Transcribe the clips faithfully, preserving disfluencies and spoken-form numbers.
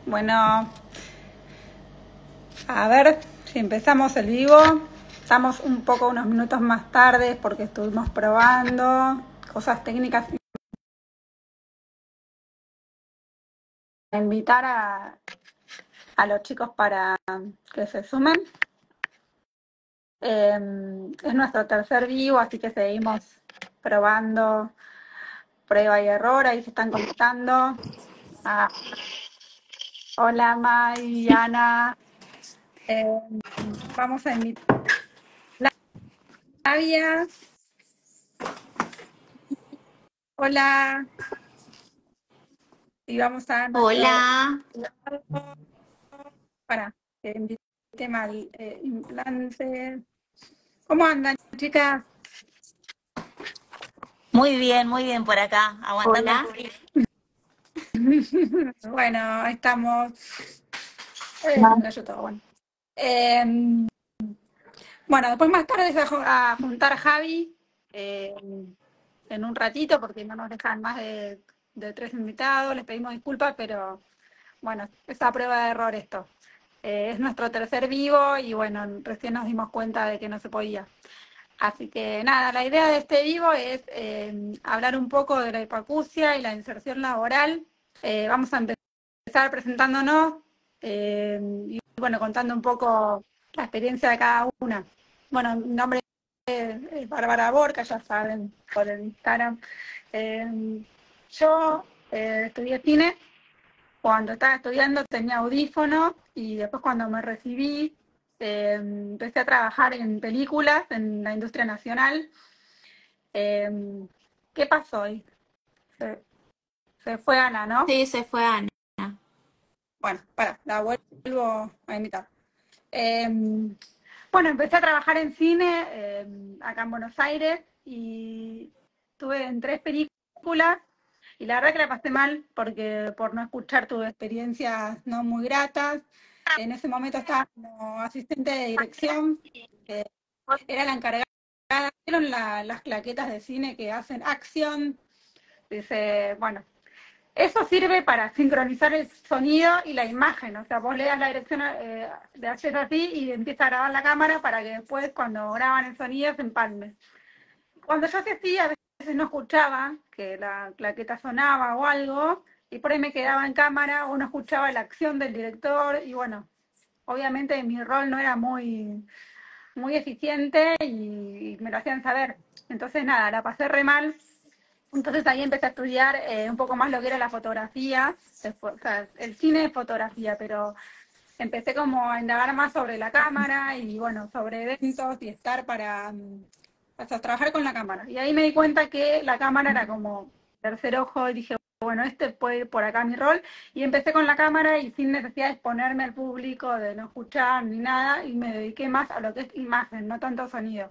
Bueno, a ver si empezamos el vivo. Estamos un poco unos minutos más tarde porque estuvimos probando cosas técnicas. Invitar a, a los chicos para que se sumen. Eh, es nuestro tercer vivo, así que seguimos probando, prueba y error. Ahí se están conectando. Ah, hola, May, Ana. Eh, vamos a invitar a Flavia. Hola. Y vamos a nuestro... Hola. Para que invite mal eh, implante. ¿Cómo andan, chicas? Muy bien, muy bien por acá, aguantando el Hola. frío. Bueno, estamos... Eh, se me cayó todo, bueno. Eh, bueno, después más tarde se va a juntar a Javi eh, en un ratito porque no nos dejan más de, de tres invitados. Les pedimos disculpas, pero bueno, es a prueba de error esto. Eh, es nuestro tercer vivo y bueno, recién nos dimos cuenta de que no se podía. Así que nada, la idea de este vivo es eh, hablar un poco de la hipoacusia y la inserción laboral. Eh, vamos a empezar presentándonos eh, y bueno, contando un poco la experiencia de cada una. Bueno, mi nombre es Bárbara Borca, ya saben, por el Instagram. Eh, yo eh, estudié cine. Cuando estaba estudiando tenía audífonos y después cuando me recibí eh, empecé a trabajar en películas en la industria nacional. Eh, ¿Qué pasó hoy? Se, se fue Ana, ¿no? Sí, se fue Ana. Bueno, para, la vuelvo a invitar. Eh, bueno, empecé a trabajar en cine eh, acá en Buenos Aires y estuve en tres películas y la verdad que la pasé mal porque por no escuchar tuve experiencias no muy gratas. En ese momento estaba como asistente de dirección, eh, era la encargada, vieron la, las claquetas de cine que hacen acción, dice, bueno, eso sirve para sincronizar el sonido y la imagen, o sea, vos le das la dirección, eh, le haces así y empieza a grabar la cámara para que después cuando graban el sonido se empalme. Cuando yo hacía así, a veces no escuchaba que la claqueta sonaba o algo, y por ahí me quedaba en cámara o no escuchaba la acción del director, y bueno, obviamente mi rol no era muy, muy eficiente y, y me lo hacían saber. Entonces nada, la pasé re mal. Entonces ahí empecé a estudiar eh, un poco más lo que era la fotografía, o sea, el cine es fotografía, pero empecé como a indagar más sobre la cámara y bueno, sobre eventos y estar para, o sea, trabajar con la cámara. Y ahí me di cuenta que la cámara era como tercer ojo y dije, bueno, este puede ir por acá mi rol. Y empecé con la cámara y sin necesidad de exponerme al público, de no escuchar ni nada, y me dediqué más a lo que es imagen, no tanto sonido.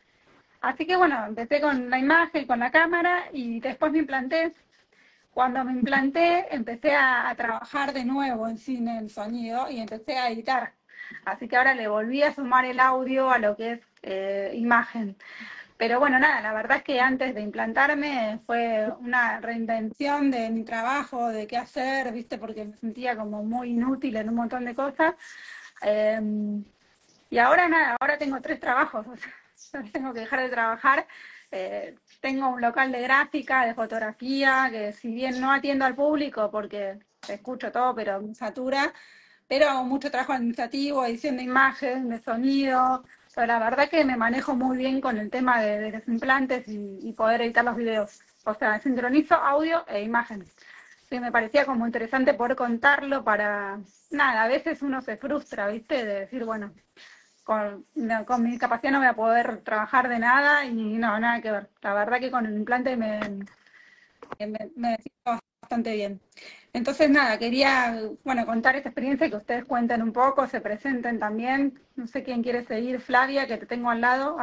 Así que bueno, empecé con la imagen, con la cámara y después me implanté. Cuando me implanté, empecé a, a trabajar de nuevo en cine, en sonido, y empecé a editar. Así que ahora le volví a sumar el audio a lo que es eh, imagen. Pero bueno, nada, la verdad es que antes de implantarme fue una reinvención de mi trabajo, de qué hacer, ¿viste? Porque me sentía como muy inútil en un montón de cosas. Eh, y ahora nada, ahora tengo tres trabajos, o sea, tengo que dejar de trabajar. Eh, tengo un local de gráfica, de fotografía, que si bien no atiendo al público porque escucho todo, pero me satura, pero hago mucho trabajo administrativo, edición de imagen, de sonido. Pero la verdad que me manejo muy bien con el tema de, de los implantes y, y poder editar los videos. O sea, sincronizo audio e imagen. Sí, me parecía como interesante poder contarlo para... Nada, a veces uno se frustra, ¿viste? De decir, bueno, con, no, con mi capacidad no voy a poder trabajar de nada y no, nada que ver. La verdad que con el implante me, me, me siento bastante bien. Entonces, nada, quería, bueno, contar esta experiencia y que ustedes cuenten un poco, se presenten también. No sé quién quiere seguir, Flavia, que te tengo al lado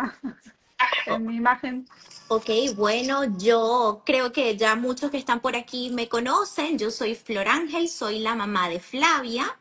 en mi imagen. Ok, bueno, yo creo que ya muchos que están por aquí me conocen. Yo soy Flor Ángel, soy la mamá de Flavia.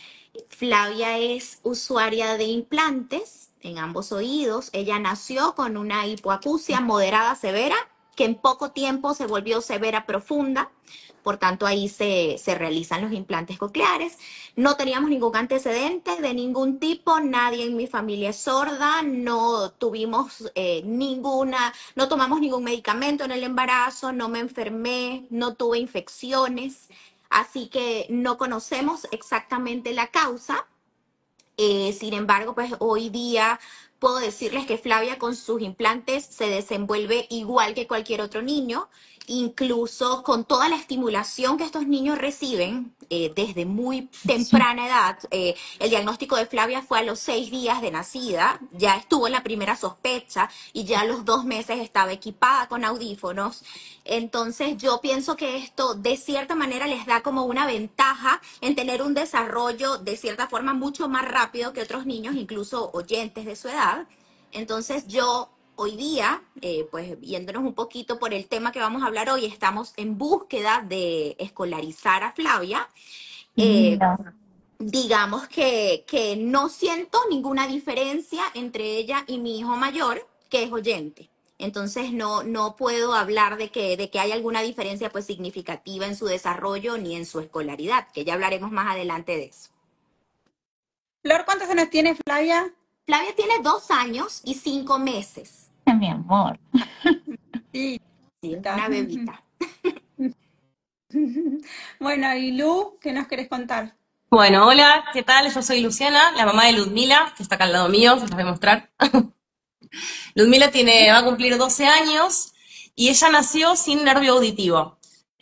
Flavia es usuaria de implantes en ambos oídos. Ella nació con una hipoacusia moderada severa que en poco tiempo se volvió severa profunda. Por tanto, ahí se, se realizan los implantes cocleares. No teníamos ningún antecedente de ningún tipo, nadie en mi familia es sorda, no tuvimos eh, ninguna, no tomamos ningún medicamento en el embarazo, no me enfermé, no tuve infecciones, así que no conocemos exactamente la causa. Eh, sin embargo, pues hoy día puedo decirles que Flavia con sus implantes se desenvuelve igual que cualquier otro niño, incluso con toda la estimulación que estos niños reciben eh, desde muy temprana edad. Eh, el diagnóstico de Flavia fue a los seis días de nacida, ya estuvo la primera sospecha y ya a los dos meses estaba equipada con audífonos. Entonces yo pienso que esto de cierta manera les da como una ventaja en tener un desarrollo de cierta forma mucho más rápido que otros niños, incluso oyentes de su edad. Entonces yo hoy día, eh, pues viéndonos un poquito por el tema que vamos a hablar hoy, estamos en búsqueda de escolarizar a Flavia. Eh, digamos que, que no siento ninguna diferencia entre ella y mi hijo mayor, que es oyente. Entonces no, no puedo hablar de que, de que hay alguna diferencia pues significativa en su desarrollo ni en su escolaridad, que ya hablaremos más adelante de eso. Flor, ¿cuántos años tiene Flavia? Flavia tiene dos años y cinco meses. Mi amor. Sí, Sí, una bebita. Bueno, y Lu, ¿qué nos querés contar? Bueno, hola, ¿qué tal? Yo soy Luciana, la mamá de Ludmila, que está acá al lado mío, se los voy a mostrar. Ludmila tiene, va a cumplir doce años y ella nació sin nervio auditivo.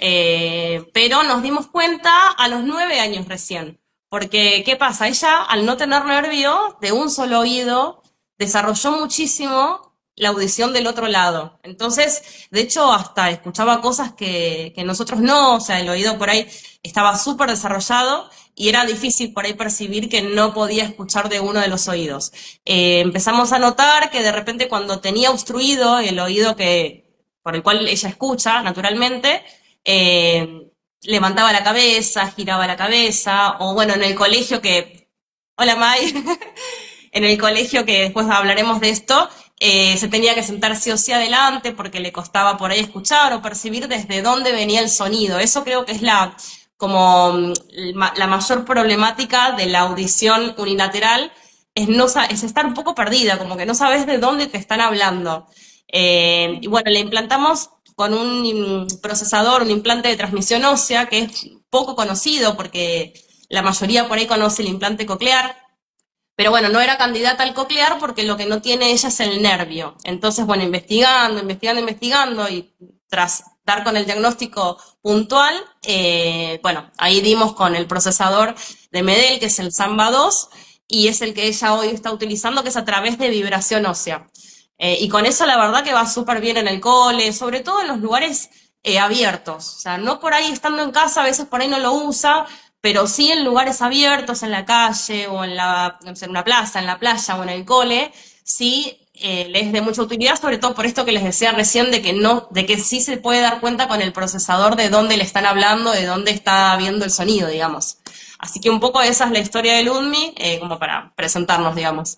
Eh, pero nos dimos cuenta a los nueve años recién. Porque, ¿qué pasa? Ella, al no tener nervio de un solo oído, desarrolló muchísimo la audición del otro lado. Entonces, de hecho, hasta escuchaba cosas que, que nosotros no, o sea, el oído por ahí estaba súper desarrollado y era difícil por ahí percibir que no podía escuchar de uno de los oídos. Eh, empezamos a notar que de repente cuando tenía obstruido el oído que, por el cual ella escucha, naturalmente, eh, levantaba la cabeza, giraba la cabeza, o bueno, en el colegio que... Hola, May. En el colegio, que después hablaremos de esto, eh, se tenía que sentar sí o sí adelante porque le costaba por ahí escuchar o percibir desde dónde venía el sonido. Eso creo que es la, como, la mayor problemática de la audición unilateral, es, no, es estar un poco perdida, como que no sabes de dónde te están hablando. Eh, y bueno, le implantamos con un procesador, un implante de transmisión ósea, que es poco conocido porque la mayoría por ahí conoce el implante coclear, pero bueno, no era candidata al coclear porque lo que no tiene ella es el nervio. Entonces, bueno, investigando, investigando, investigando y tras dar con el diagnóstico puntual, eh, bueno, ahí dimos con el procesador de Medel, que es el Samba dos, y es el que ella hoy está utilizando, que es a través de vibración ósea. Eh, y con eso la verdad que va súper bien en el cole, sobre todo en los lugares eh, abiertos. O sea, no por ahí estando en casa, a veces por ahí no lo usa, pero sí en lugares abiertos, en la calle o en, la, en una plaza, en la playa o en el cole, sí eh, les es de mucha utilidad, sobre todo por esto que les decía recién, de que no, de que sí se puede dar cuenta con el procesador de dónde le están hablando, de dónde está viendo el sonido, digamos. Así que un poco esa es la historia de Ludmi, eh, como para presentarnos, digamos.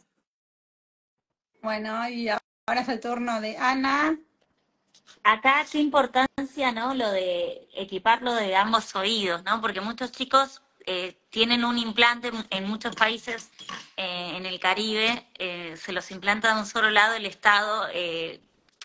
Bueno, y ahora es el turno de Ana. Acá qué importancia, ¿no? Lo de equiparlo de ambos oídos, ¿no? Porque muchos chicos eh, tienen un implante en muchos países, eh, en el Caribe, eh, se los implanta de un solo lado, el Estado eh,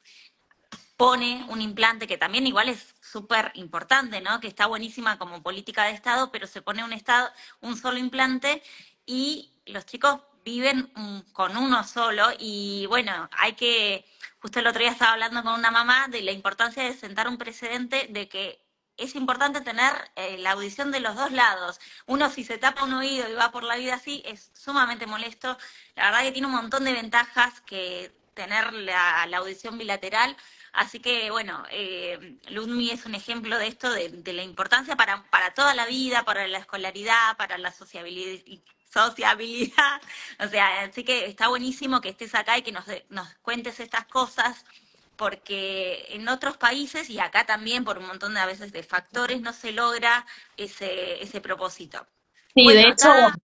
pone un implante que también igual es súper importante, ¿no? Que está buenísima como política de Estado, pero se pone un estado, un solo implante y los chicos viven um, con uno solo y bueno, hay que, justo el otro día estaba hablando con una mamá de la importancia de sentar un precedente de que es importante tener eh, la audición de los dos lados. Uno si se tapa un oído y va por la vida así es sumamente molesto. La verdad que tiene un montón de ventajas que tener la, la audición bilateral. Así que, bueno, eh, Ludmi es un ejemplo de esto, de, de la importancia para, para toda la vida, para la escolaridad, para la sociabilidad, sociabilidad. O sea, así que está buenísimo que estés acá y que nos, nos cuentes estas cosas, porque en otros países, y acá también por un montón de a veces de factores, no se logra ese, ese propósito. Sí, Bueno, de hecho, acá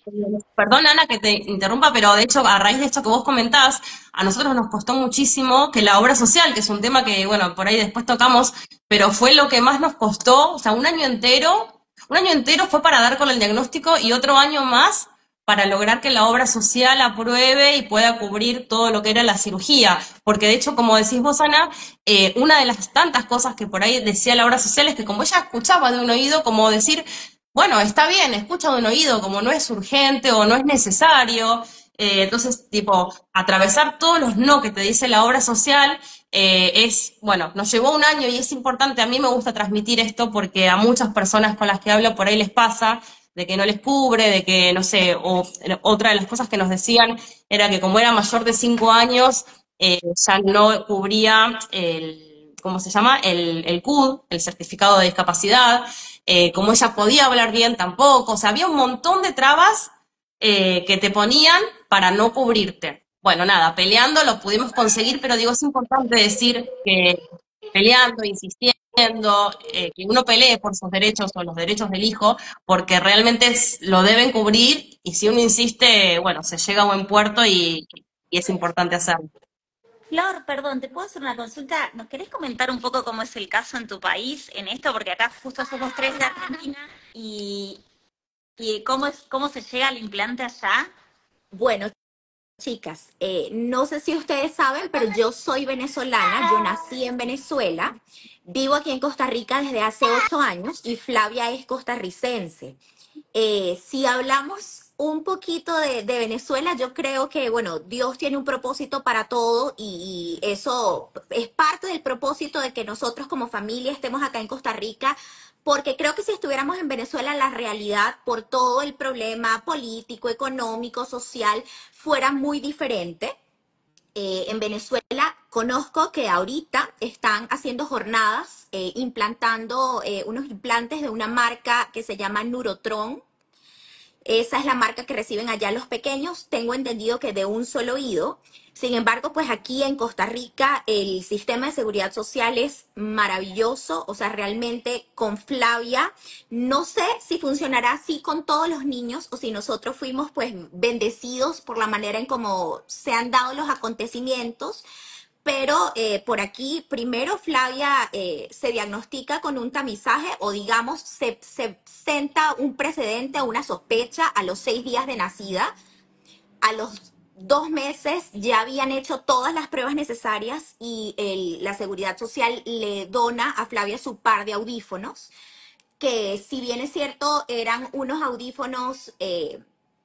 perdón Ana que te interrumpa, pero de hecho a raíz de esto que vos comentás, a nosotros nos costó muchísimo que la obra social, que es un tema que, bueno, por ahí después tocamos, pero fue lo que más nos costó, o sea, un año entero, un año entero fue para dar con el diagnóstico y otro año más para lograr que la obra social apruebe y pueda cubrir todo lo que era la cirugía. Porque de hecho, como decís vos, Ana, eh, una de las tantas cosas que por ahí decía la obra social es que como ella escuchaba de un oído, como decir, bueno, está bien, escucha de un oído, como no es urgente o no es necesario. Eh, entonces, tipo, atravesar todos los no que te dice la obra social eh, es, bueno, nos llevó un año y es importante, a mí me gusta transmitir esto porque a muchas personas con las que hablo por ahí les pasa de que no les cubre, de que, no sé, o otra de las cosas que nos decían era que como era mayor de cinco años, eh, ya no cubría el, ¿cómo se llama? El, el C U D, el certificado de discapacidad, eh, como ella podía hablar bien tampoco, o sea, había un montón de trabas eh, que te ponían para no cubrirte. Bueno, nada, peleando lo pudimos conseguir, pero digo, es importante decir que peleando, insistiendo, eh, que uno pelee por sus derechos o los derechos del hijo, porque realmente es- lo deben cubrir y si uno insiste, bueno, se llega a buen puerto y, y es importante hacerlo. Flor, perdón, ¿te puedo hacer una consulta? ¿Nos querés comentar un poco cómo es el caso en tu país en esto? Porque acá justo somos tres de Argentina y, y cómo es, cómo se llega al implante allá. Bueno, chicas, eh, no sé si ustedes saben, pero yo soy venezolana, yo nací en Venezuela, vivo aquí en Costa Rica desde hace ocho años y Flavia es costarricense. Eh, si hablamos un poquito de, de Venezuela, yo creo que, bueno, Dios tiene un propósito para todo y, y eso es parte del propósito de que nosotros como familia estemos acá en Costa Rica, porque creo que si estuviéramos en Venezuela, la realidad por todo el problema político, económico, social, fuera muy diferente. Eh, en Venezuela conozco que ahorita están haciendo jornadas eh, implantando eh, unos implantes de una marca que se llama Nurotron. Esa es la marca que reciben allá los pequeños. Tengo entendido que de un solo oído. Sin embargo, pues aquí en Costa Rica el sistema de seguridad social es maravilloso. O sea, realmente con Flavia, no sé si funcionará así con todos los niños o si nosotros fuimos pues bendecidos por la manera en cómo se han dado los acontecimientos. Pero eh, por aquí, primero Flavia eh, se diagnostica con un tamizaje o digamos se, se senta un precedente o una sospecha a los seis días de nacida. A los dos meses ya habían hecho todas las pruebas necesarias y el- la Seguridad Social le dona a Flavia su par de audífonos, que si bien es cierto eran unos audífonos eh,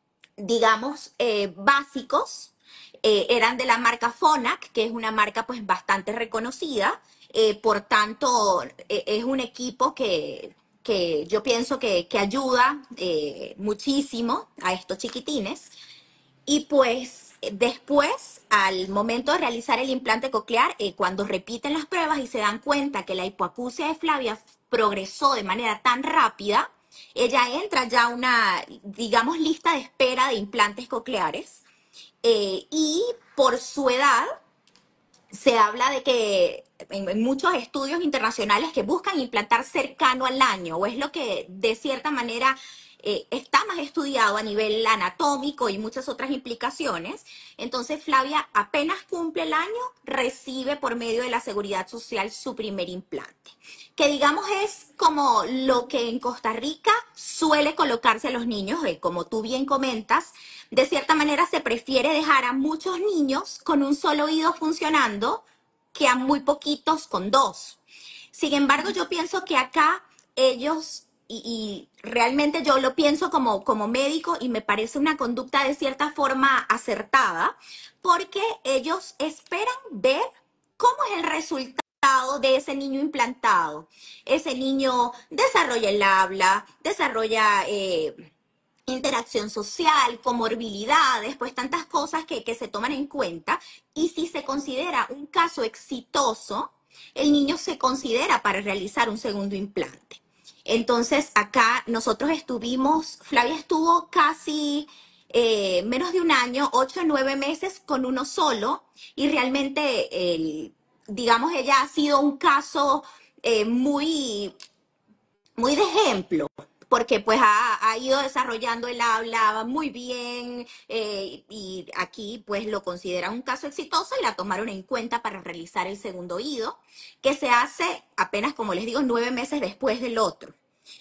digamos, eh, básicos, eh, eran de la marca Phonak, que es una marca pues bastante reconocida, eh, por tanto eh, es un equipo que, que yo pienso que, que ayuda eh, muchísimo a estos chiquitines. Y pues después, al momento de realizar el implante coclear, eh, cuando repiten las pruebas y se dan cuenta que la hipoacusia de Flavia progresó de manera tan rápida, ella entra ya a una, digamos, lista de espera de implantes cocleares. Eh, y por su edad, se habla de que en, en muchos estudios internacionales que buscan implantar cercano al año, o es lo que de cierta manera eh, está más estudiado a nivel anatómico y muchas otras implicaciones. Entonces Flavia apenas cumple el año, recibe por medio de la Seguridad Social su primer implante, que digamos es como lo que en Costa Rica suele colocarse a los niños, eh, como tú bien comentas. De cierta manera se prefiere dejar a muchos niños con un solo oído funcionando que a muy poquitos con dos. Sin embargo, yo pienso que acá ellos, y, y realmente yo lo pienso como, como médico y me parece una conducta de cierta forma acertada, porque ellos esperan ver cómo es el resultado de ese niño implantado. Ese niño desarrolla el habla, desarrolla eh, interacción social, comorbilidades, pues tantas cosas que, que se toman en cuenta. Y si se considera un caso exitoso, el niño se considera para realizar un segundo implante. Entonces, acá nosotros estuvimos, Flavia estuvo casi eh, menos de un año, ocho o nueve meses con uno solo, y realmente, el, digamos, ella ha sido un caso eh, muy, muy de ejemplo, porque pues ha, ha ido desarrollando el habla muy bien, eh, y aquí pues lo consideran un caso exitoso y la tomaron en cuenta para realizar el segundo oído, que se hace apenas, como les digo, nueve meses después del otro.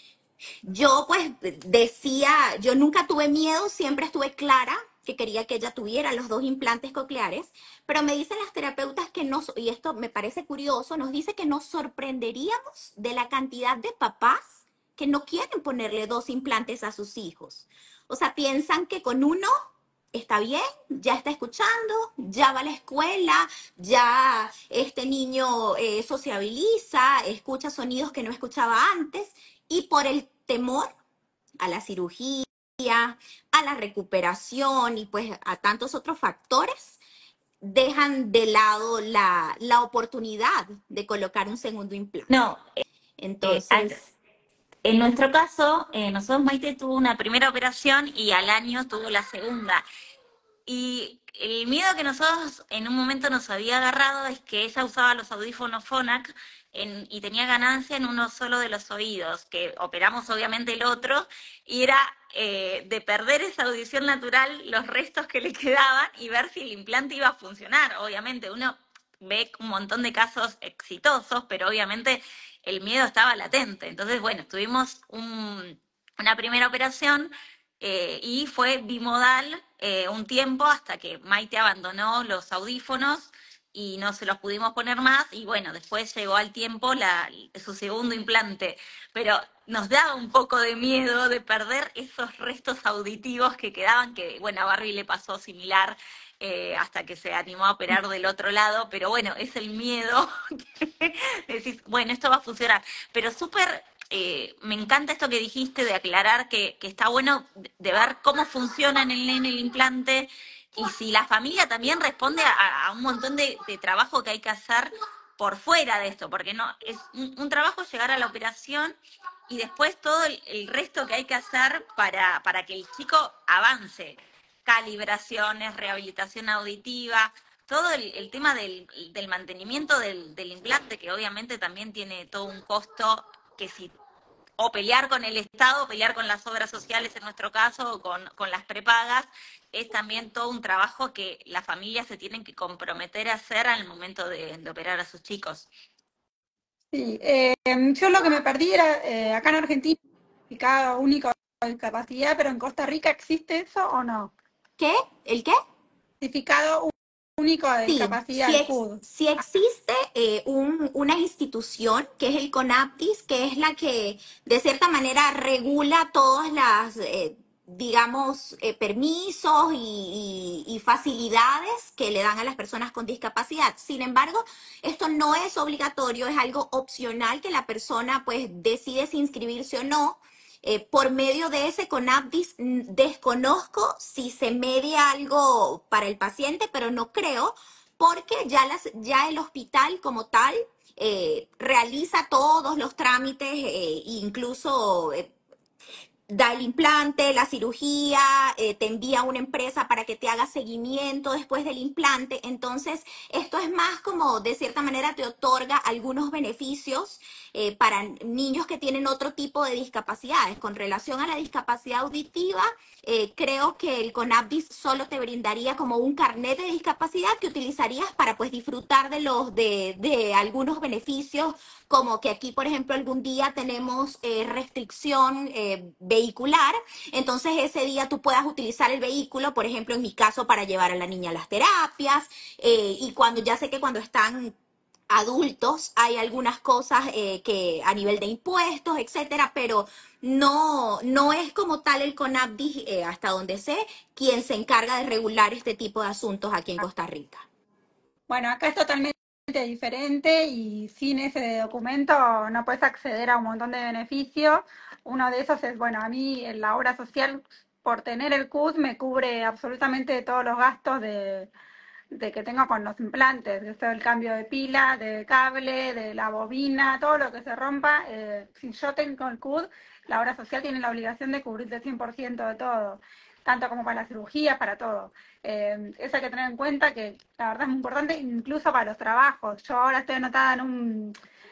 Yo pues decía, yo nunca tuve miedo, siempre estuve clara que quería que ella tuviera los dos implantes cocleares, pero me dicen las terapeutas que nos, y esto me parece curioso, nos dice que nos sorprenderíamos de la cantidad de papás que no quieren ponerle dos implantes a sus hijos. O sea, piensan que con uno está bien, ya está escuchando, ya va a la escuela, ya este niño eh, sociabiliza, escucha sonidos que no escuchaba antes, y por el temor a la cirugía, a la recuperación y pues a tantos otros factores, dejan de lado la, la oportunidad de colocar un segundo implante. No, eh, Entonces, en nuestro caso, eh, nosotros Maite tuvo una primera operación y al año tuvo la segunda. Y el miedo que nosotros en un momento nos había agarrado es que ella usaba los audífonos Phonak en- y tenía ganancia en uno solo de los oídos, que operamos obviamente el otro, y era eh, de perder esa audición natural, los restos que le quedaban y ver si el implante iba a funcionar. Obviamente uno ve un montón de casos exitosos, pero obviamente el miedo estaba latente. Entonces, bueno, tuvimos un, una primera operación eh, y fue bimodal eh, un tiempo hasta que Maite abandonó los audífonos y no se los pudimos poner más, y bueno, después llegó al tiempo la, su segundo implante, pero nos daba un poco de miedo de perder esos restos auditivos que quedaban, que bueno, a Barbie le pasó similar, eh, hasta que se animó a operar del otro lado, pero bueno, es el miedo que decís, bueno, esto va a funcionar, pero súper eh, me encanta esto que dijiste de aclarar que, que está bueno de, de ver cómo funciona en el nene el implante y si la familia también responde a, a un montón de, de trabajo que hay que hacer por fuera de esto, porque no es un, un trabajo llegar a la operación y después todo el, el resto que hay que hacer para, para que el chico avance. Calibraciones, rehabilitación auditiva, todo el, el tema del, del mantenimiento del, del implante, que obviamente también tiene todo un costo que si o pelear con el Estado, o pelear con las obras sociales en nuestro caso, o con, con las prepagas, es también todo un trabajo que las familias se tienen que comprometer a hacer al momento de, de operar a sus chicos. Sí, eh, yo lo que me perdí era, eh, acá en Argentina, certificado único de discapacidad, pero en Costa Rica ¿existe eso o no? ¿qué? ¿El qué? Certificado único de Sí, discapacidad, sí, el ex- C U D. sí existe eh, un- una institución que es el CONAPTIS, que es la que de cierta manera regula todas las, eh, digamos, eh, permisos y, y- y facilidades que le dan a las personas con discapacidad. Sin embargo, esto no es obligatorio, es algo opcional que la persona pues decide si inscribirse o no. Eh, por medio de ese CONAPTIS, mm, desconozco si se media algo para el paciente, pero no creo, porque ya, las, ya el hospital como tal eh, realiza todos los trámites, eh, incluso eh, da el implante, la cirugía, eh, te envía una empresa para que te haga seguimiento después del implante. Entonces, esto es más como, de cierta manera, te otorga algunos beneficios eh, para niños que tienen otro tipo de discapacidades. Con relación a la discapacidad auditiva, eh, creo que el CONAPDIS solo te brindaría como un carnet de discapacidad que utilizarías para pues disfrutar de los de, de algunos beneficios, como que aquí, por ejemplo, algún día tenemos eh, restricción eh, vehicular, entonces ese día tú puedas utilizar el vehículo, por ejemplo, en mi caso, para llevar a la niña a las terapias, eh, y cuando ya sé que cuando están adultos hay algunas cosas eh, que a nivel de impuestos, etcétera, pero no, no es como tal el CONAPDIS, eh, hasta donde sé, quien se encarga de regular este tipo de asuntos aquí en Costa Rica. Bueno, acá es totalmente diferente y sin ese documento no puedes acceder a un montón de beneficios. Uno de esos es, bueno, a mí en la obra social, por tener el C U S, me cubre absolutamente todos los gastos de, de que tengo con los implantes, desde el cambio de pila, de cable, de la bobina, todo lo que se rompa. Eh, si yo tengo el C U D, la obra social tiene la obligación de cubrirte el cien por ciento de todo, tanto como para la cirugía, para todo. Eh, eso hay que tener en cuenta, que la verdad es muy importante, incluso para los trabajos. Yo ahora estoy anotada en un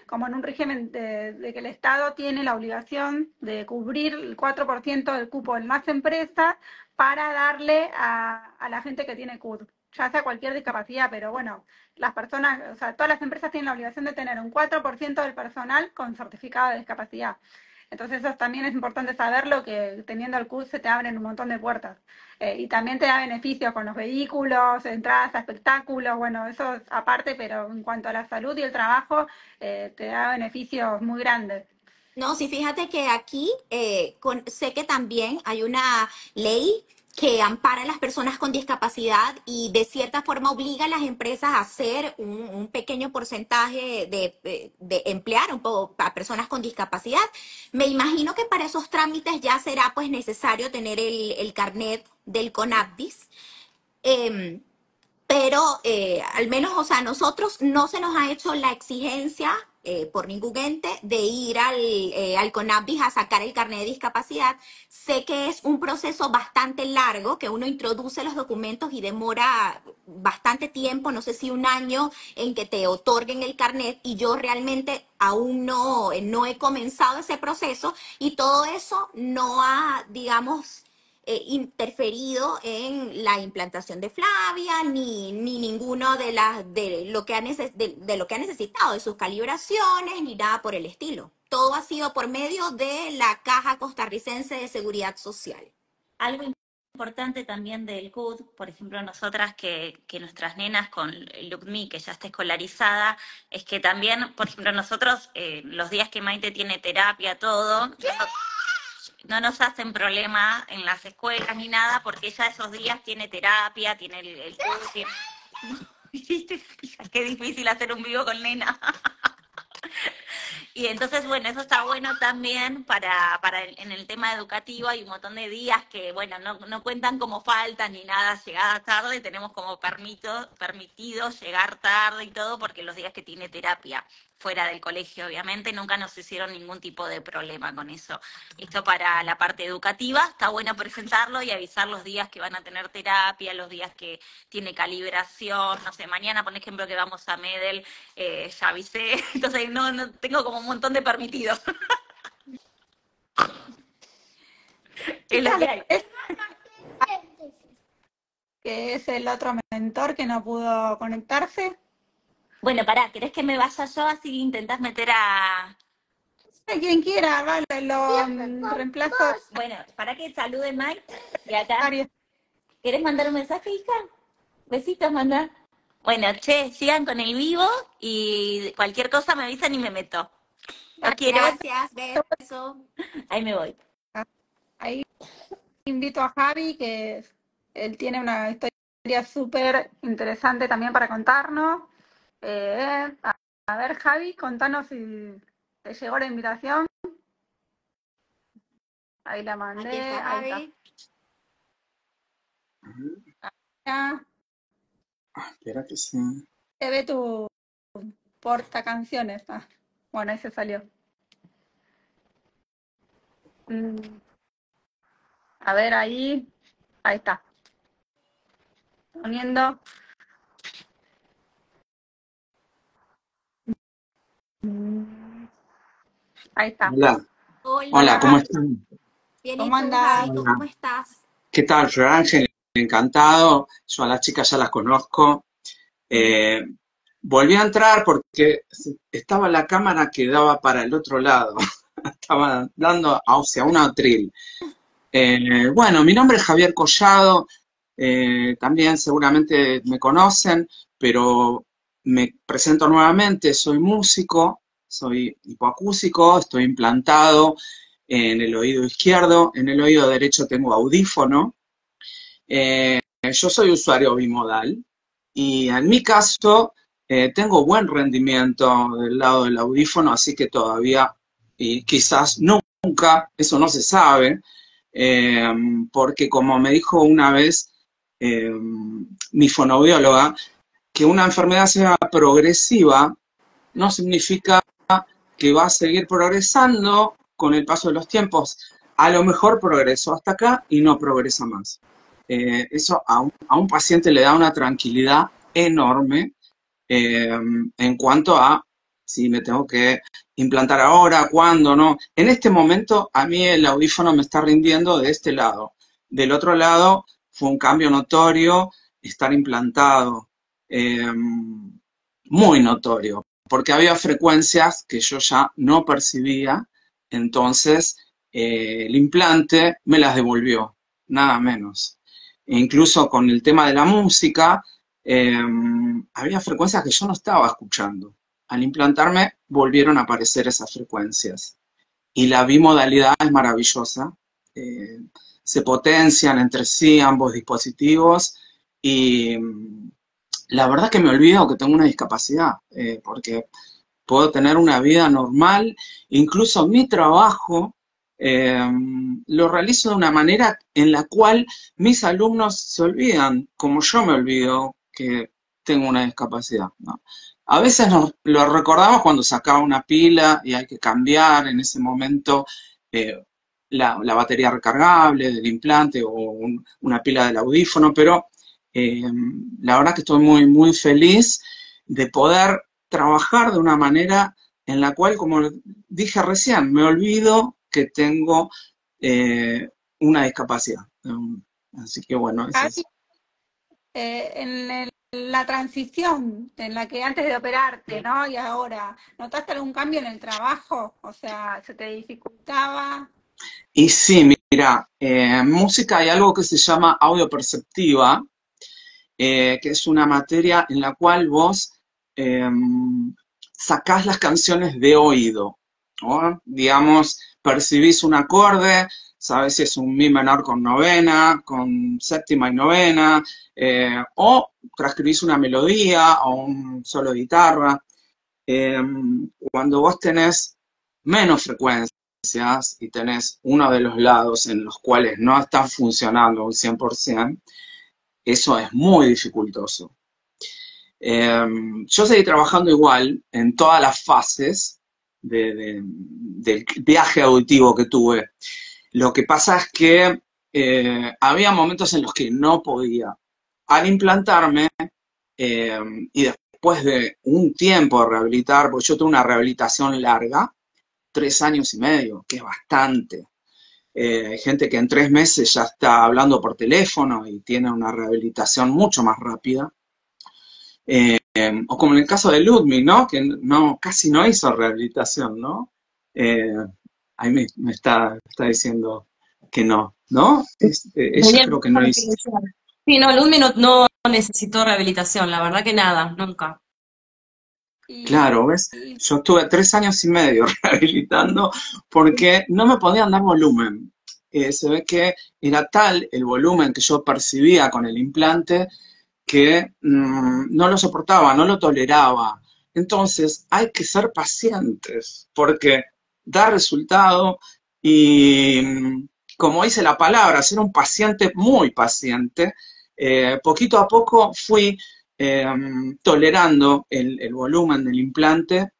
como en un régimen de, de que el Estado tiene la obligación de cubrir el cuatro por ciento del cupo en más empresas para darle a, a la gente que tiene C U D, ya sea cualquier discapacidad, pero bueno, las personas, o sea, todas las empresas tienen la obligación de tener un cuatro por ciento del personal con certificado de discapacidad. Entonces eso también es importante saberlo, que teniendo el C U D se te abren un montón de puertas. Eh, y también te da beneficios con los vehículos, entradas a espectáculos, bueno, eso es aparte, pero en cuanto a la salud y el trabajo, eh, te da beneficios muy grandes. No, sí, fíjate que aquí eh, con- sé que también hay una ley que ampara a las personas con discapacidad y de cierta forma obliga a las empresas a hacer un, un pequeño porcentaje de, de- de emplear un poco a personas con discapacidad. Me imagino que para esos trámites ya será pues necesario tener el, el carnet del CONAPDIS. Em, pero eh, al menos, o sea, a nosotros no se nos ha hecho la exigencia eh, por ningún ente de ir al, eh, al CONAPDIS a sacar el carnet de discapacidad. Sé que es un proceso bastante largo, que uno introduce los documentos y demora bastante tiempo, no sé si un año en que te otorguen el carnet, y yo realmente aún no, eh, no he comenzado ese proceso y todo eso no ha, digamos, eh, interferido en la implantación de Flavia, ni, ni ninguno de, las de, lo que ha neces de, de lo que ha necesitado, de sus calibraciones, ni nada por el estilo. Todo ha sido por medio de la Caja Costarricense de Seguridad Social. Algo importante también del C U D, por ejemplo, nosotras que, que nuestras nenas con LookMe, que ya está escolarizada, es que también, por ejemplo, nosotros, eh, los días que Maite tiene terapia, todo, no, no nos hacen problema en las escuelas ni nada, porque ella esos días tiene terapia, tiene el, el C U D, tiene... ¿Viste? Qué difícil hacer un vivo con nena. Y entonces, bueno, eso está bueno también para, para el, en el tema educativo. Hay un montón de días que, bueno, no, no cuentan como faltas ni nada, llegada tarde, tenemos como permito, permitido llegar tarde y todo, porque los días que tiene terapia fuera del colegio, obviamente, nunca nos hicieron ningún tipo de problema con eso. Esto para la parte educativa, está bueno presentarlo y avisar los días que van a tener terapia, los días que tiene calibración, no sé, mañana, por ejemplo, que vamos a Medel, eh, ya avisé, entonces no, no tengo como un montón de permitidos. Es lo que hay. Que es el otro mentor que no pudo conectarse. Bueno, pará, ¿querés que me vaya yo así intentás meter a... Quien quiera, vale, lo um, reemplazo. Bueno, para que salude Mike y acá. Arias. ¿Querés mandar un mensaje, hija? Besitos, mandar. Bueno, che, sigan con el vivo y cualquier cosa me avisan y me meto. Los quiero. Gracias, beso. Ahí me voy. Ahí invito a Javi, que él tiene una historia súper interesante también para contarnos. Eh, a, a ver, Javi, contanos si te llegó la invitación. Ahí la mandé. Aquí está, ahí Javi. está. Ya, Ah, espera que sí. se ve tu porta canciones. Ah, bueno, ahí se salió. Mm, a ver, ahí. Ahí está. Poniendo. Mm, ahí está. Hola, Hola, hola, ¿cómo están? bien, ¿y ¿Cómo tú, andás? Javi? ¿Tú Hola. cómo estás? ¿Qué tal, Flor Ángel? Encantado. Yo a las chicas ya las conozco. Eh, volví a entrar porque estaba la cámara que daba para el otro lado. Estaba dando hacia un atril. Eh, bueno, mi nombre es Javier Collado. Eh, también seguramente me conocen, pero me presento nuevamente. Soy músico, soy hipoacúsico, estoy implantado en el oído izquierdo, en el oído derecho tengo audífono. Eh, yo soy usuario bimodal y en mi caso eh, tengo buen rendimiento del lado del audífono, así que todavía, y quizás nunca, eso no se sabe, eh, porque como me dijo una vez eh, mi fonoaudióloga, que una enfermedad sea progresiva no significa que va a seguir progresando con el paso de los tiempos. A lo mejor progresó hasta acá y no progresa más. Eh, eso a un, a un paciente le da una tranquilidad enorme eh, en cuanto a si me tengo que implantar ahora, cuándo, no. En este momento a mí el audífono me está rindiendo de este lado. Del otro lado fue un cambio notorio estar implantado, eh, muy notorio, porque había frecuencias que yo ya no percibía, entonces eh, el implante me las devolvió, nada menos. E incluso con el tema de la música, eh, había frecuencias que yo no estaba escuchando. Al implantarme volvieron a aparecer esas frecuencias. Y la bimodalidad es maravillosa. Eh, se potencian entre sí ambos dispositivos y la verdad que me olvido que tengo una discapacidad, eh, porque puedo tener una vida normal, incluso mi trabajo eh, lo realizo de una manera en la cual mis alumnos se olvidan, como yo me olvido que tengo una discapacidad, ¿no? A veces nos, lo recordamos cuando se acaba una pila y hay que cambiar en ese momento eh, la, la, batería recargable del implante o un, una pila del audífono, pero eh, la verdad que estoy muy, muy feliz de poder trabajar de una manera en la cual, como dije recién, me olvido que tengo eh, una discapacidad. Así que bueno, eso es. Eh, en el, la transición en la que antes de operarte, ¿no? Y ahora, ¿notaste algún cambio en el trabajo? O sea, ¿se te dificultaba? Y sí, mira, eh, en música hay algo que se llama audio perceptiva, eh, que es una materia en la cual vos eh, sacás las canciones de oído, ¿no? Digamos, percibís un acorde, sabes si es un mi menor con novena, con séptima y novena, eh, o transcribís una melodía o un solo de guitarra. Eh, cuando vos tenés menos frecuencias y tenés uno de los lados en los cuales no están funcionando un cien por ciento, eso es muy dificultoso. Eh, yo seguí trabajando igual en todas las fases de, de, del viaje auditivo que tuve. Lo que pasa es que eh, había momentos en los que no podía. Al implantarme eh, y después de un tiempo de rehabilitar, porque yo tuve una rehabilitación larga, tres años y medio, que es bastante. Eh, hay gente que en tres meses ya está hablando por teléfono y tiene una rehabilitación mucho más rápida. Eh, o como en el caso de Ludmila, ¿no? Que no, casi no hizo rehabilitación, ¿no? Eh, ahí me, me, está, me está diciendo que no, ¿no? Es, eh, ella creo que no hizo. Sí, no, Ludmila no, no necesitó rehabilitación, la verdad que nada, nunca. Claro, ¿ves? Yo estuve tres años y medio rehabilitando porque no me podían dar volumen. Eh, se ve que era tal el volumen que yo percibía con el implante que mmm, no lo soportaba, no lo toleraba. Entonces hay que ser pacientes porque da resultado y, como dice la palabra, ser un paciente muy paciente. Eh, poquito a poco fui eh, tolerando el, el volumen del implante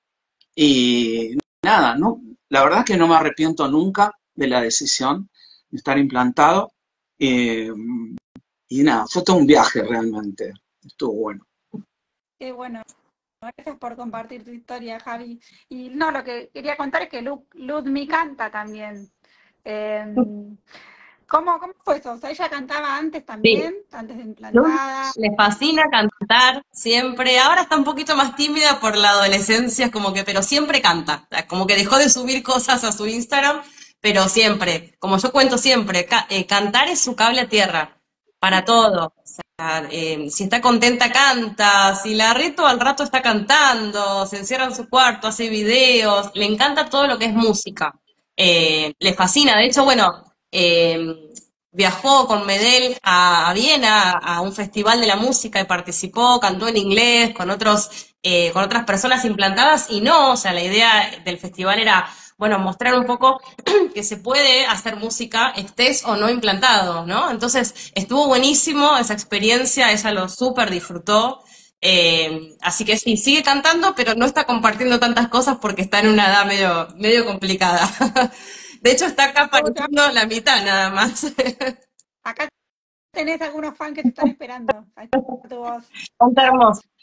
y nada, ¿no? La verdad que no me arrepiento nunca de la decisión de estar implantado. Eh, y nada, fue todo un viaje realmente. Estuvo bueno. Qué bueno. Gracias por compartir tu historia, Javi. Y no, lo que quería contar es que Ludmila canta también. Eh, ¿cómo, ¿Cómo fue eso? O sea, ella cantaba antes también, sí. Antes de implantada. Le fascina cantar siempre. Ahora está un poquito más tímida por la adolescencia, es como que, pero siempre canta. O sea, como que dejó de subir cosas a su Instagram, pero siempre, como yo cuento siempre, ca eh, cantar es su cable a tierra, para todo. O sea, eh, si está contenta canta, si la reto al rato está cantando, se encierra en su cuarto, hace videos, le encanta todo lo que es música. Eh, le fascina, de hecho, bueno, eh, viajó con Medel a, a Viena, a un festival de la música y participó, cantó en inglés con otros, eh, con otras personas implantadas y no, o sea, la idea del festival era, bueno, mostrar un poco que se puede hacer música estés o no implantado, ¿no? Entonces, estuvo buenísimo esa experiencia, ella lo súper disfrutó. Eh, así que sí, sigue cantando, pero no está compartiendo tantas cosas porque está en una edad medio, medio complicada. De hecho, está acá apareciendo la mitad nada más. Acá tenés algunos fans que te están esperando. Ahí está tu voz. Canta hermoso.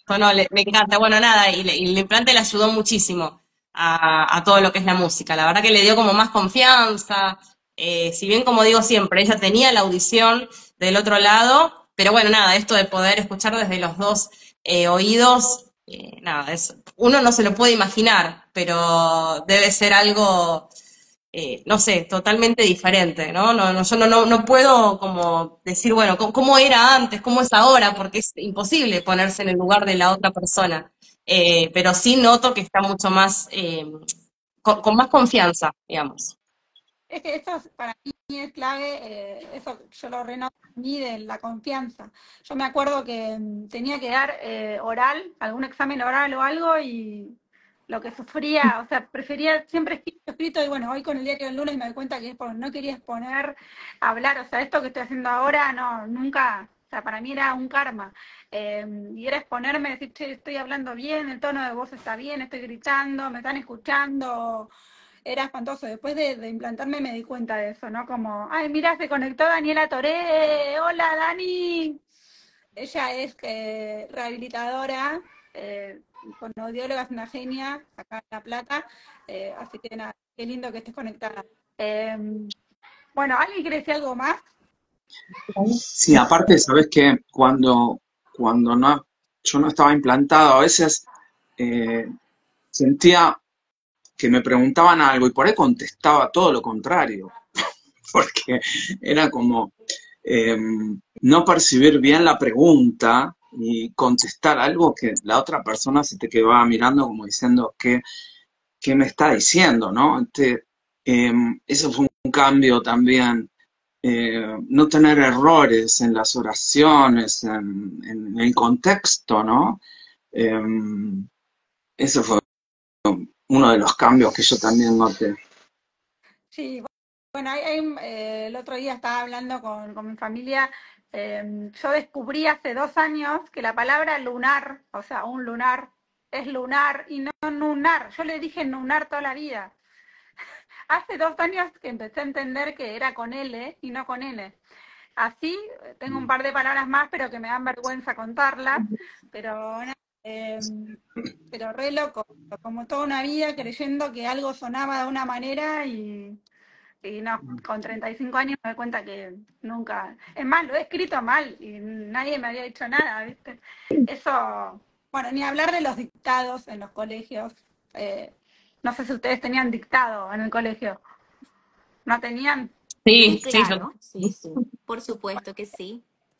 No, no, le- me encanta. Bueno, nada, y, le- y el implante le ayudó muchísimo a, a todo lo que es la música. La verdad que le dio como más confianza. Eh, si bien, como digo siempre, ella tenía la audición del otro lado, pero bueno, nada, esto de poder escuchar desde los dos eh, oídos, eh, nada, es, uno no se lo puede imaginar, pero debe ser algo eh, no sé, totalmente diferente, ¿no? No, no, yo no, no, no puedo como decir, bueno, ¿cómo, cómo era antes, cómo es ahora? Porque es imposible ponerse en el lugar de la otra persona. Eh, pero sí noto que está mucho más, eh, con, con más confianza, digamos. Es que eso es- para mí es clave, eh, eso yo lo renoto a mí de la confianza. Yo me acuerdo que mm, tenía que dar eh, oral, algún examen oral o algo, y lo que sufría, o sea, prefería siempre escrito, escrito, y bueno, hoy con el diario del lunes me doy cuenta que es porque no quería exponer, hablar, o sea, esto que estoy haciendo ahora, no, nunca, o sea, para mí era un karma. Eh, y era exponerme, decir, che, estoy hablando bien, el tono de voz está bien, estoy gritando, me están escuchando, era espantoso. Después de, de implantarme me di cuenta de eso, ¿no? Como, ay, mira, se conectó Daniela Toré, hola Dani. Ella es eh, rehabilitadora, eh, fonoaudióloga, es una genia, acá en La Plata, eh, así que nada, qué lindo que estés conectada. Eh, bueno, ¿alguien quiere decir algo más? Sí, aparte, sabes que cuando, cuando no, yo no estaba implantado, a veces eh, sentía que me preguntaban algo y por ahí contestaba todo lo contrario, porque era como eh, no percibir bien la pregunta y contestar algo que la otra persona se te quedaba mirando como diciendo qué, qué me está diciendo, ¿no? Este, eh, eso fue un cambio también. Eh, no tener errores en las oraciones, en, en el contexto, ¿no? Eh, ese fue uno de los cambios que yo también noté. Sí, bueno, hay, hay un- eh, el otro día estaba hablando con, con mi familia. Eh, yo descubrí hace dos años que la palabra lunar, o sea, un lunar, es lunar y no nunar. Yo le dije nunar toda la vida. Hace dos años que empecé a entender que era con L y no con N. Así, eh, tengo un par de palabras más, pero que me dan vergüenza contarlas. Pero, nada, eh, pero re loco, como toda una vida creyendo que algo sonaba de una manera y y no, con treinta y cinco años me doy cuenta que nunca. Es más, lo he escrito mal y nadie me había dicho nada, ¿viste? Eso, bueno, ni hablar de los dictados en los colegios. Eh, no sé si ustedes tenían dictado en el colegio. ¿No tenían? Sí, Sí, sí, yo claro, sí, sí, por supuesto que sí.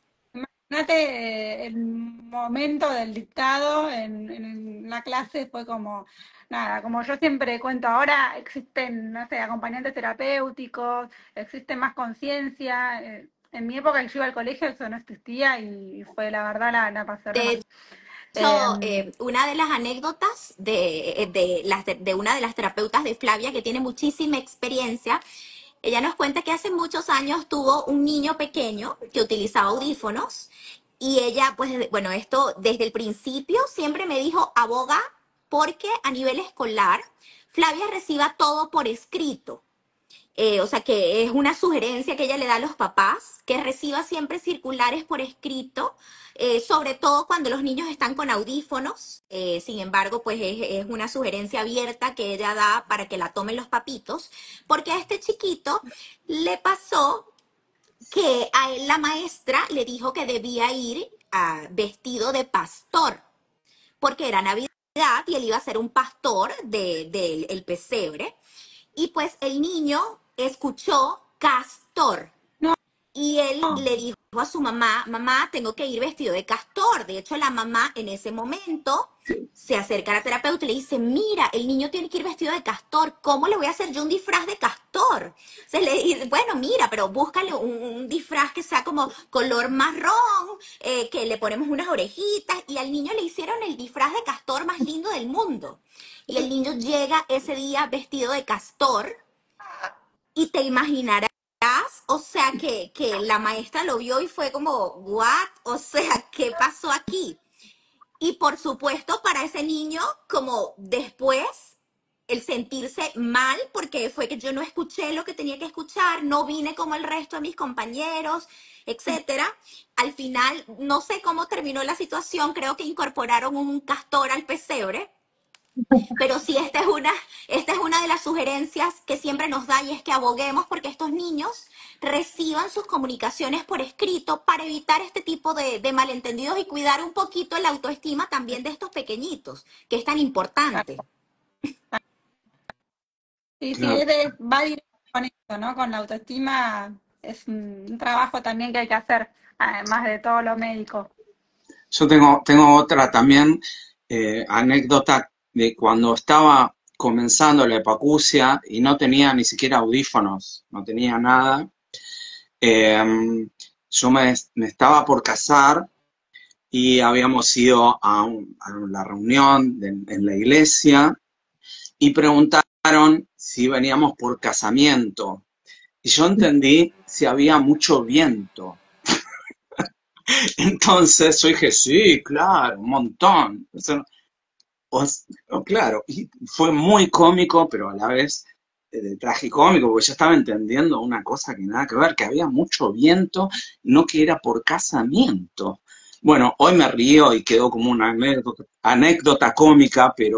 Imagínate, eh, el momento del dictado en, en la clase fue como, nada, como yo siempre cuento ahora, existen, no sé, acompañantes terapéuticos, existe más conciencia. eh, En mi época que yo iba al colegio eso no existía y fue la verdad la, la pasé re De mal. Eh, hecho, eh, una de las anécdotas de, de, las, de, de una de las terapeutas de Flavia, que tiene muchísima experiencia, ella nos cuenta que hace muchos años tuvo un niño pequeño que utilizaba audífonos y ella, pues, bueno, esto desde el principio siempre me dijo, aboga porque a nivel escolar Flavia reciba todo por escrito. Eh, o sea, que es una sugerencia que ella le da a los papás, que reciba siempre circulares por escrito, eh, sobre todo cuando los niños están con audífonos. Eh, sin embargo, pues es, es una sugerencia abierta que ella da para que la tomen los papitos, porque a este chiquito le pasó que a él la maestra le dijo que debía ir ah, vestido de pastor, porque era Navidad y él iba a ser un pastor del de, de el pesebre. Y pues el niño escuchó castor no, y él le dijo a su mamá, mamá, tengo que ir vestido de castor. De hecho, la mamá en ese momento se acerca a la terapeuta y le dice, mira, el niño tiene que ir vestido de castor, ¿cómo le voy a hacer yo un disfraz de castor? Se le dice, bueno, mira, pero búscale un, un disfraz que sea como color marrón, eh, que le ponemos unas orejitas, y al niño le hicieron el disfraz de castor más lindo del mundo. Y el niño llega ese día vestido de castor y te imaginarás, o sea, que, que la maestra lo vio y fue como, ¿what? O sea, ¿qué pasó aquí? Y por supuesto, para ese niño, como después el sentirse mal porque fue que yo no escuché lo que tenía que escuchar, no vine como el resto de mis compañeros, etcétera. Al final, no sé cómo terminó la situación, creo que incorporaron un castor al pesebre, pero sí, esta es una, esta es una de las sugerencias que siempre nos da y es que aboguemos porque estos niños reciban sus comunicaciones por escrito para evitar este tipo de, de malentendidos y cuidar un poquito la autoestima también de estos pequeñitos, que es tan importante. Sí, sí, Claro. es de- va directo con eso, ¿no? Con la autoestima es un, un trabajo también que hay que hacer, además de todo lo médico. Yo tengo, tengo otra también eh, anécdota de cuando estaba comenzando la epacusia y no tenía ni siquiera audífonos, no tenía nada. Eh, yo me, me estaba por casar y habíamos ido a, un- a la reunión de- en la iglesia y preguntaron si veníamos por casamiento. Y yo entendí si había mucho viento. Entonces yo dije, sí, claro, un montón. O sea, o s- o claro, y fue muy cómico, pero a la vez eh, tragicómico, porque yo estaba entendiendo una cosa que nada que ver, que había mucho viento, no que era por casamiento. Bueno, hoy me río y quedó como una anécdota, anécdota cómica, pero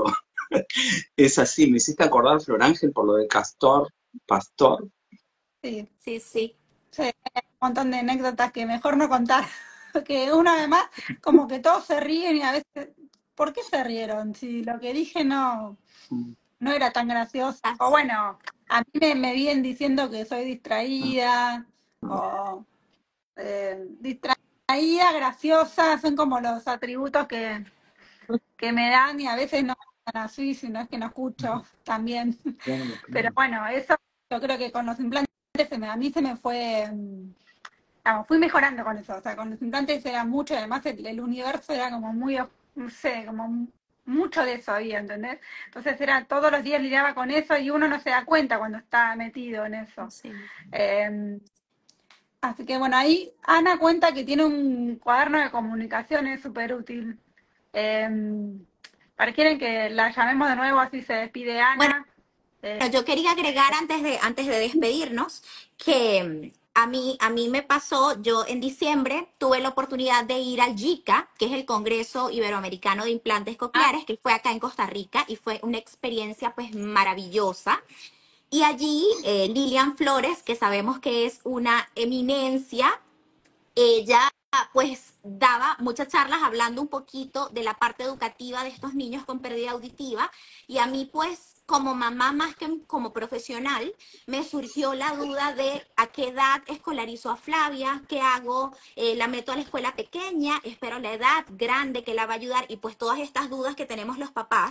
es así. Me hiciste acordar, Flor Ángel, por lo de Castor, Pastor. Sí, Sí, sí. sí, hay un montón de anécdotas que mejor no contar, que uno además como que todos se ríen y a veces, ¿por qué se rieron? Si lo que dije no, no era tan gracioso. O bueno, a mí me, me vienen diciendo que soy distraída o eh, distraída, graciosa, son como los atributos que, que me dan y a veces no son así, sino es que no escucho también. Pero bueno, eso yo creo que con los implantes se me- a mí se me fue, mm, vamos, fui mejorando con eso, o sea, con los implantes era mucho, además el, el universo era como muy, os- no sé, como m- mucho de eso había, ¿entendés? Entonces era todos los días lidiaba con eso y uno no se da cuenta cuando está metido en eso. Sí. Eh, así que bueno, ahí Ana cuenta que tiene un cuaderno de comunicaciones súper útil. Eh, para quieren que la llamemos de nuevo, así se despide Bueno, Ana. Eh, yo quería agregar antes de, antes de despedirnos que mm, a mí, a mí me pasó, yo en diciembre tuve la oportunidad de ir al JICA, que es el Congreso Iberoamericano de Implantes Cocleares, que fue acá en Costa Rica y fue una experiencia pues maravillosa. Y allí eh, Lilian Flores, que sabemos que es una eminencia, ella pues daba muchas charlas hablando un poquito de la parte educativa de estos niños con pérdida auditiva y a mí pues como mamá más que como profesional me surgió la duda de a qué edad escolarizo a Flavia, qué hago, eh, la meto a la escuela pequeña, espero la edad grande que la va a ayudar y pues todas estas dudas que tenemos los papás.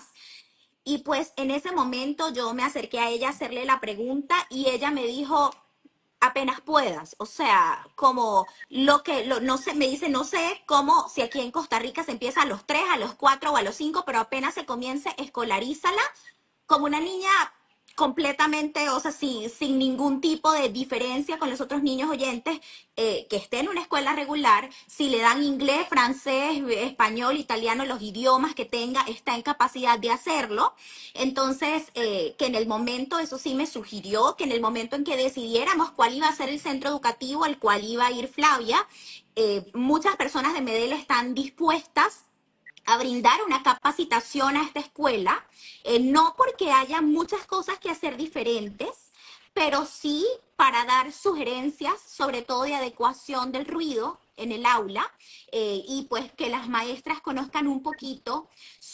Y pues en ese momento yo me acerqué a ella a hacerle la pregunta y ella me dijo, apenas puedas, o sea, como lo que, lo, no sé, me dice, no sé cómo, si aquí en Costa Rica se empieza a los tres, a los cuatro o a los cinco, pero apenas se comience, escolarízala como una niña completamente, o sea, sin, sin ningún tipo de diferencia con los otros niños oyentes eh, que estén en una escuela regular, si le dan inglés, francés, español, italiano, los idiomas que tenga, está en capacidad de hacerlo. Entonces, eh, que en el momento, eso sí me sugirió, que en el momento en que decidiéramos cuál iba a ser el centro educativo al cual iba a ir Flavia, eh, muchas personas de Medellín están dispuestas a brindar una capacitación a esta escuela, eh, no porque haya muchas cosas que hacer diferentes, pero sí para dar sugerencias, sobre todo de adecuación del ruido en el aula, eh, y pues que las maestras conozcan un poquito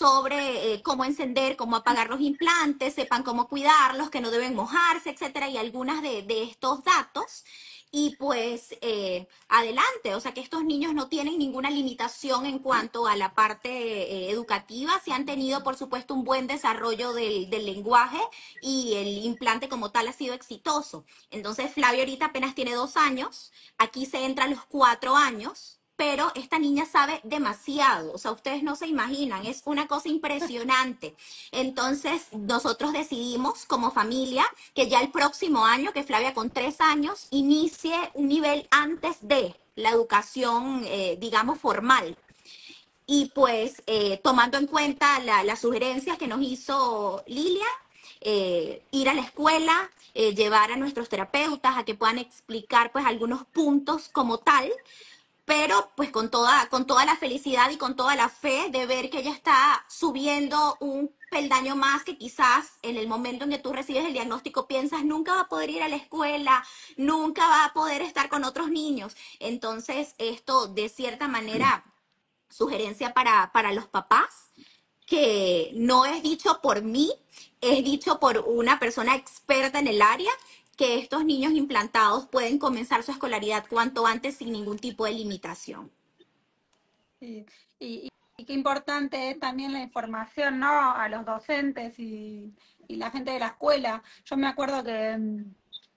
sobre eh, cómo encender, cómo apagar los implantes, sepan cómo cuidarlos, que no deben mojarse, etcétera, y algunas de, de estos datos. Y pues eh, adelante, o sea que estos niños no tienen ninguna limitación en cuanto a la parte eh, educativa, sí han tenido por supuesto un buen desarrollo del, del lenguaje y el implante como tal ha sido exitoso. Entonces Flavia ahorita apenas tiene dos años, aquí se entra a los cuatro años, pero esta niña sabe demasiado, o sea, ustedes no se imaginan, es una cosa impresionante. Entonces nosotros decidimos como familia que ya el próximo año, que Flavia con tres años, inicie un nivel antes de la educación, eh, digamos, formal. Y pues eh, tomando en cuenta la- las sugerencias que nos hizo Lilia, eh, ir a la escuela, eh, llevar a nuestros terapeutas a que puedan explicar pues algunos puntos como tal, pero pues con toda, con toda la felicidad y con toda la fe de ver que ella está subiendo un peldaño más que quizás en el momento en que tú recibes el diagnóstico piensas nunca va a poder ir a la escuela, nunca va a poder estar con otros niños. Entonces esto de cierta manera, sugerencia para, para los papás, que no es dicho por mí, es dicho por una persona experta en el área, que estos niños implantados pueden comenzar su escolaridad cuanto antes sin ningún tipo de limitación. Sí. Y, y- y qué importante es también la información, ¿no? A los docentes y, y la gente de la escuela. Yo me acuerdo que mm,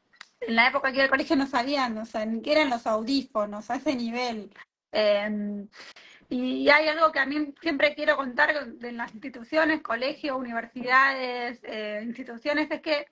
en la época que iba al colegio no sabían, o sea, ni qué eran los audífonos, a ese nivel. Em, y hay algo que a mí siempre quiero contar de las instituciones, colegios, universidades, eh, instituciones, es que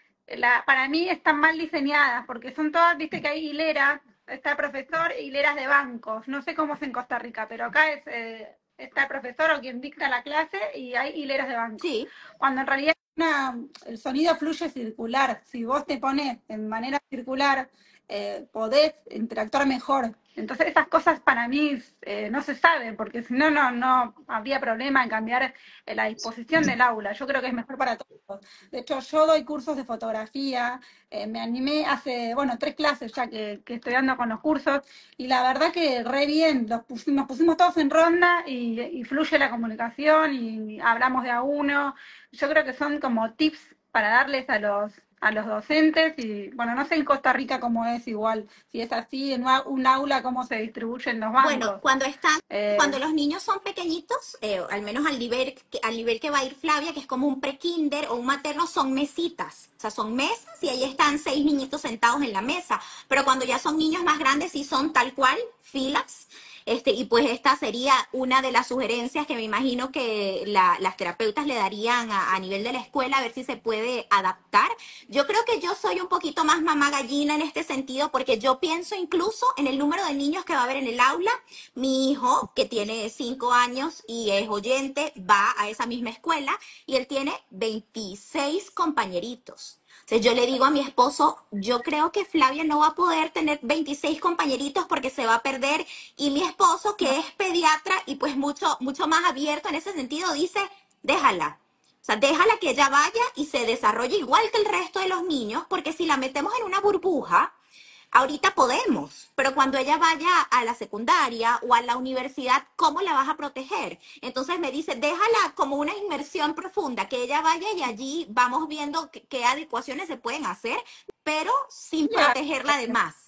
la, para mí están mal diseñadas, porque son todas, viste que hay hileras, está el profesor e hileras de bancos. No sé cómo es en Costa Rica, pero acá es, eh, está el profesor o quien dicta la clase y hay hileras de bancos. Sí. Cuando en realidad una, el sonido fluye circular. Si vos te pones en manera circular, eh, podés interactuar mejor. Entonces esas cosas para mí eh, no se saben, porque si no, no, no habría problema en cambiar eh, la disposición del aula. Yo creo que es mejor para todos. De hecho, yo doy cursos de fotografía, eh, me animé hace, bueno, tres clases ya que, que estoy dando con los cursos, y la verdad que re bien, los pusimos, nos pusimos todos en ronda y, y fluye la comunicación y hablamos de a uno. Yo creo que son como tips para darles a los, a los docentes y, bueno, no sé en Costa Rica cómo es igual, si es así, en una- un aula cómo se distribuyen los Bueno, bancos. cuando están, Eh, cuando los niños son pequeñitos, eh, al menos al nivel, que, al nivel que va a ir Flavia, que es como un pre-kinder o un materno, son mesitas. O sea, son mesas y ahí están seis niñitos sentados en la mesa. Pero cuando ya son niños más grandes, sí son tal cual, filas. Este, y pues esta sería una de las sugerencias que me imagino que la- las terapeutas le darían a, a nivel de la escuela, a ver si se puede adaptar. Yo creo que yo soy un poquito más mamá gallina en este sentido, porque yo pienso incluso en el número de niños que va a haber en el aula. Mi hijo, que tiene cinco años y es oyente, va a esa misma escuela y él tiene veintiséis compañeritos. Entonces yo le digo a mi esposo, yo creo que Flavia no va a poder tener veintiséis compañeritos porque se va a perder. Y mi esposo, que es pediatra y pues mucho, mucho más abierto en ese sentido, dice, déjala. O sea, déjala que ella vaya y se desarrolle igual que el resto de los niños, porque si la metemos en una burbuja, ahorita podemos, pero cuando ella vaya a la secundaria o a la universidad, ¿cómo la vas a proteger? Entonces me dice, déjala como una inmersión profunda, que ella vaya y allí vamos viendo qué, qué adecuaciones se pueden hacer, pero sin claro. protegerla de más.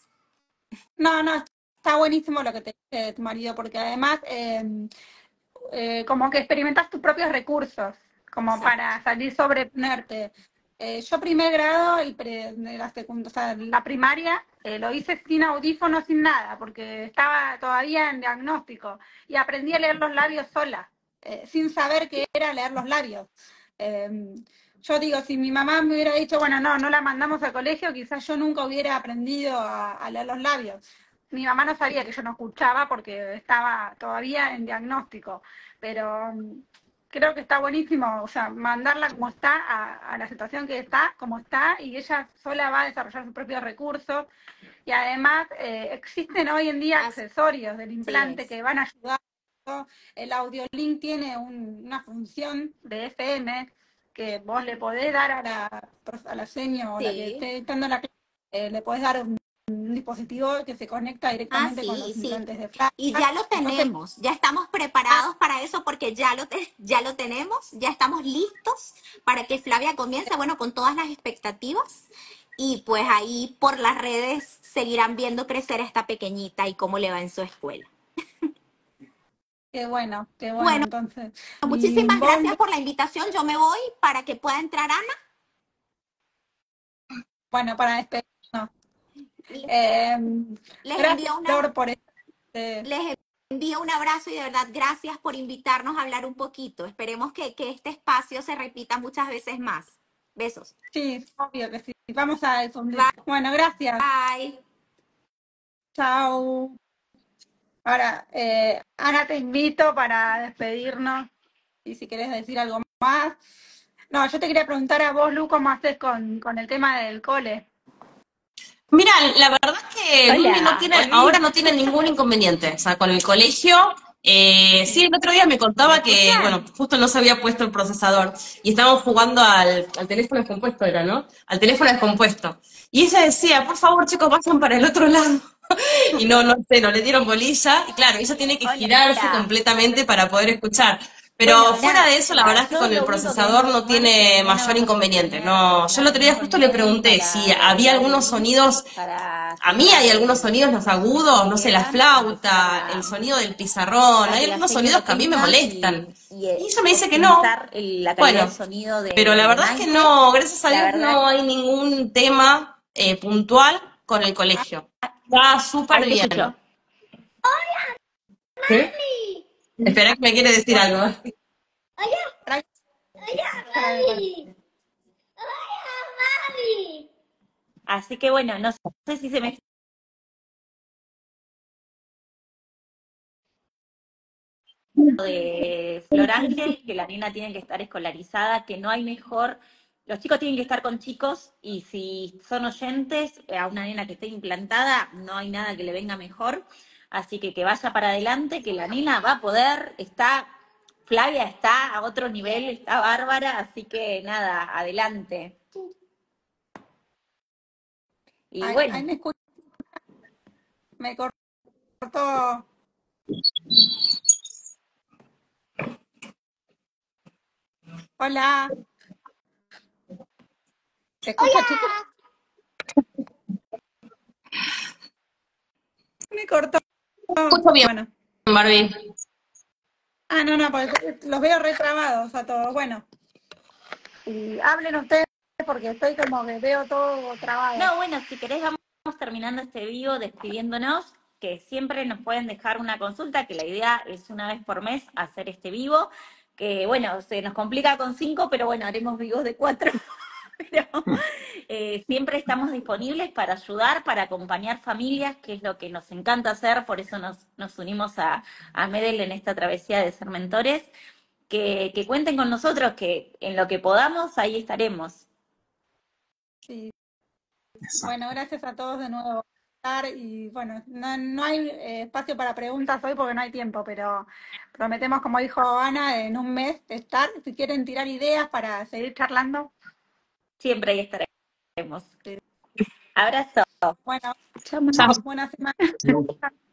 No, no, está buenísimo lo que te dice tu marido, porque además eh, eh, como que experimentas tus propios recursos, como Exacto. para salir sobreponerte. Eh, yo primer grado, el pre- de la, secund- o sea, la primaria, eh, lo hice sin audífonos, sin nada, porque estaba todavía en diagnóstico, y aprendí a leer los labios sola, eh, sin saber qué era leer los labios. Eh, yo digo, si mi mamá me hubiera dicho, bueno, no, no la mandamos al colegio, quizás yo nunca hubiera aprendido a, a leer los labios. Mi mamá no sabía que yo no escuchaba porque estaba todavía en diagnóstico, pero mm, creo que está buenísimo, o sea, mandarla como está, a, a la situación que está, como está, y ella sola va a desarrollar sus propios recursos. Y además eh, existen hoy en día Así accesorios del implante es. que van a ayudar. El AudioLink tiene un- una función de F M que vos le podés dar a la, a la seño o la que Sí. esté dando la clase, eh, le podés dar un, un dispositivo que se conecta Ah, directamente con sí, los sí. implantes de Flavia. Y ya lo Entonces, tenemos, ya estamos preparados para eso porque ya lo, te- ya lo tenemos, ya estamos listos para que Flavia comience, bueno, con todas las expectativas. Y pues ahí por las redes seguirán viendo crecer a esta pequeñita y cómo le va en su escuela. qué bueno, qué bueno, Bueno, entonces. Y muchísimas vos, gracias por la invitación. Yo me voy para que pueda entrar Ana. bueno, para despedirnos. Y Eh, les gracias, envío una, Flor, por este. les envío un abrazo y de verdad gracias por invitarnos a hablar un poquito. Esperemos que, que este espacio se repita muchas veces más. Besos. Sí, obvio que sí. Vamos a difundir. Bueno, gracias. Bye. Chao. Ahora, eh, Ana, te invito para despedirnos y si quieres decir algo más. No, yo te quería preguntar a vos, Lu, ¿cómo haces con, con el tema del cole? Mira, la verdad es que Ludmi no Hola, tiene, ahora volví. no tiene ningún inconveniente. O sea, con el colegio, eh, sí, el otro día me ¿Me contaba que, bueno, escuchan? justo no se había puesto el procesador y estábamos jugando al, al teléfono descompuesto, era, ¿no? Al teléfono descompuesto. Y ella decía, por favor, chicos, vayan para el otro lado. Y no, no sé, no le dieron bolilla. Y claro, ella tiene que girarse Hola. completamente para poder escuchar. Pero Bueno, fuera de eso, la verdad nada, es que yo con el lo único que procesador tengo no suerte es tiene que no mayor vamos a inconveniente. tener No, yo el la otro día reunión con justo le Miguel pregunté si para había revelar algunos el link sonidos, para a hacer mí la hay algunos sonidos, reunión los con los chicos agudos, que no sé, la quedan, empezar flauta, el a, sonido del pizarrón, a hay que la algunos seño sonidos lo que a mí me tenga molestan. y, y, eh, Y ella me dice que no. optimizar el- la calidad de Bueno, sonido pero de, la de verdad es que Maite. no, gracias a La Dios verdad, no hay ningún tema eh, puntual con el colegio. Va súper ahí te bien. escucho. ¿Sí? Espera que me quiere decir Bueno, algo. para- para- Así que bueno, no sé si se me de Flor Ángel, que la nena tiene que estar escolarizada, que no hay mejor, los chicos tienen que estar con chicos y si son oyentes a una nena que esté implantada, no hay nada que le venga mejor, así que que vaya para adelante, que la nena va a poder, está, Flavia está a otro nivel, está bárbara, así que nada, adelante. Y ahí, ahí bueno, me escucho, me cortó. Hola, ¿se escucha, chicos? Me cortó. Escucho bien, Bueno. Barbie. Ah, no, no, porque los veo retrabados a todos. Bueno, y hablen ustedes porque estoy como que veo todo trabado. no, bueno, si querés vamos terminando este vivo despidiéndonos, que siempre nos pueden dejar una consulta, que la idea es una vez por mes hacer este vivo, que bueno, se nos complica con cinco, pero bueno, haremos vivos de cuatro. Pero eh, siempre estamos disponibles para ayudar, para acompañar familias, que es lo que nos encanta hacer, por eso nos, nos unimos a, a Medel en esta travesía de ser mentores. Que, que cuenten con nosotros, que en lo que podamos, ahí estaremos. Sí. Exacto. Bueno, gracias a todos de nuevo por estar y bueno, no, no hay eh, espacio para preguntas hoy porque no hay tiempo, pero prometemos, como dijo Ana, en un mes estar. Si quieren tirar ideas para seguir charlando. Siempre ahí estaremos. Abrazo. Bueno, Chao, mamá. Chao. buena semana.